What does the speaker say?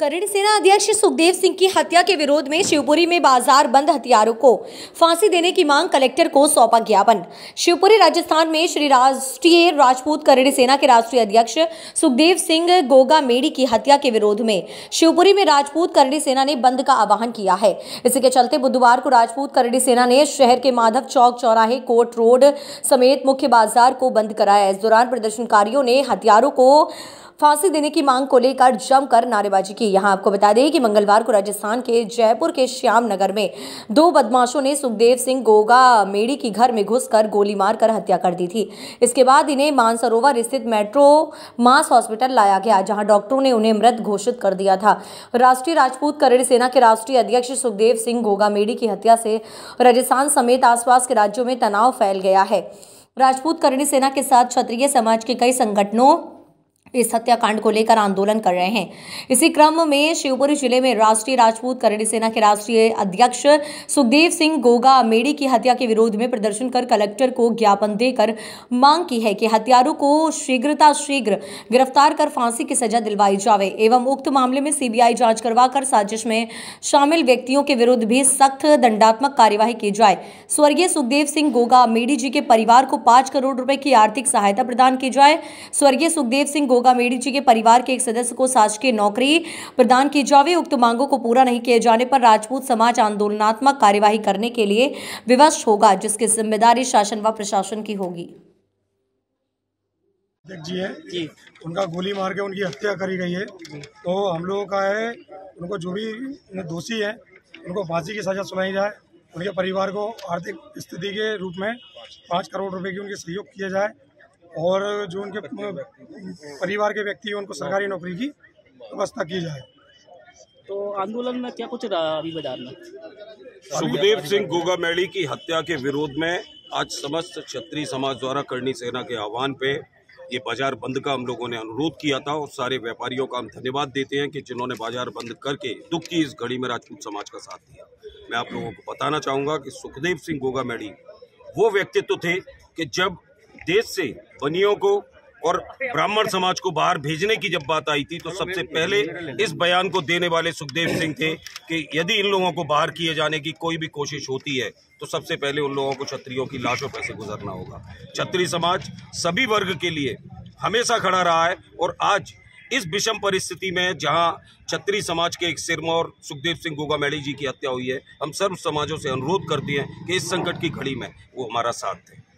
Current सेना अध्यक्ष सुखदेव सिंह की हत्या के विरोध में शिवपुरी में बाजार बंद हथियारों को फांसी देने की मांग कलेक्टर को सौंपा ज्ञापन। शिवपुरी राजस्थान में श्री राष्ट्रीय राजपूत करेंट सेना के राष्ट्रीय अध्यक्ष सुखदेव सिंह गोगा मेड़ी की हत्या के विरोध में शिवपुरी में राजपूत करेंट सेना ने बंद का आह्वान किया है। इसी के चलते बुधवार को राजपूत करेंट सेना ने शहर के माधव चौक चौराहे कोर्ट रोड समेत मुख्य बाजार को बंद कराया। इस दौरान प्रदर्शनकारियों ने हथियारों को फांसी देने की मांग को लेकर जमकर नारेबाजी की। यहां आपको बता दें कि मंगलवार को राजस्थान के जयपुर के श्याम नगर में दो बदमाशों ने सुखदेव सिंह गोगा मेड़ी की घर में घुसकर गोली मारकर हत्या कर दी थी। इसके बाद इन्हें मानसरोवर स्थित मेट्रो मास हॉस्पिटल लाया गया, जहां डॉक्टरों ने उन्हें मृत घोषित कर दिया था। राष्ट्रीय राजपूत करेंट सेना के राष्ट्रीय अध्यक्ष सुखदेव सिंह गोगा मेड़ी की हत्या से राजस्थान समेत आसपास के राज्यों में तनाव फैल गया है। राजपूत करेंट सेना के साथ क्षत्रिय समाज के कई संगठनों इस हत्याकांड को लेकर आंदोलन कर रहे हैं। इसी क्रम में शिवपुरी जिले में राष्ट्रीय राजपूत करेंट सेना के राष्ट्रीय अध्यक्ष सुखदेव सिंह गोगा मेड़ी की हत्या के विरोध में प्रदर्शन कर कलेक्टर को ज्ञापन देकर मांग की है कि हत्यारों को शीघ्र गिरफ्तार कर फांसी की सजा दिलवाई जावे एवं उक्त मामले में सीबीआई जांच करवाकर साजिश में शामिल व्यक्तियों के विरुद्ध भी सख्त दंडात्मक कार्यवाही की जाए। स्वर्गीय सुखदेव सिंह गोगा मेड़ी जी के परिवार को 5 करोड़ रुपए की आर्थिक सहायता प्रदान की जाए। स्वर्गीय सुखदेव सिंह गोगा मेड़ी जी के परिवार के एक सदस्य को शासकीय नौकरी प्रदान की जावे। उक्त मांगों को पूरा नहीं किए जाने पर राजपूत समाज आंदोलनात्मक कार्यवाही करने के लिए विवश होगा, जिसकी जिम्मेदारी शासन व प्रशासन की होगी। जी है जी, उनका गोली मार के उनकी हत्या करी गई है, तो हम लोगों का है उनको जो भी दोषी है उनको फांसी की सजा सुनाई जाए। उनके परिवार को आर्थिक स्थिति के रूप में 5 करोड़ रुपए की उनके सहयोग किया जाए और जो उनके परिवार के व्यक्ति हैं उनको सरकारी नौकरी की व्यवस्था की जाए। तो आंदोलन में क्या कुछ रहा अभी बाजार में? सुखदेव सिंह गोगा मेड़ी की हत्या के विरोध में आज समस्त क्षत्रिय समाज द्वारा करणी सेना के आह्वान पे ये बाजार बंद का हम लोगों ने अनुरोध किया था और सारे व्यापारियों का हम धन्यवाद देते हैं कि जिन्होंने बाजार बंद करके दुख की इस घड़ी में राजपूत समाज का साथ दिया। मैं आप लोगों को बताना चाहूँगा कि सुखदेव सिंह गोगा मेड़ी वो व्यक्तित्व थे कि जब देश से बनियों को और ब्राह्मण समाज को बाहर भेजने की जब बात आई थी तो सबसे पहले इस बयान को देने वाले सुखदेव सिंह थे कि यदि इन लोगों को बाहर किए जाने की कोई भी कोशिश होती है तो सबसे पहले उन लोगों को क्षत्रियों की लाशों पर से गुजरना होगा। क्षत्रिय समाज सभी वर्ग के लिए हमेशा खड़ा रहा है और आज इस विषम परिस्थिति में जहां क्षत्रिय समाज के एक सिरमौर सुखदेव सिंह गोगा मेड़ी जी की हत्या हुई है, हम सर्व समाजों से अनुरोध करते हैं कि इस संकट की घड़ी में वो हमारा साथ दें।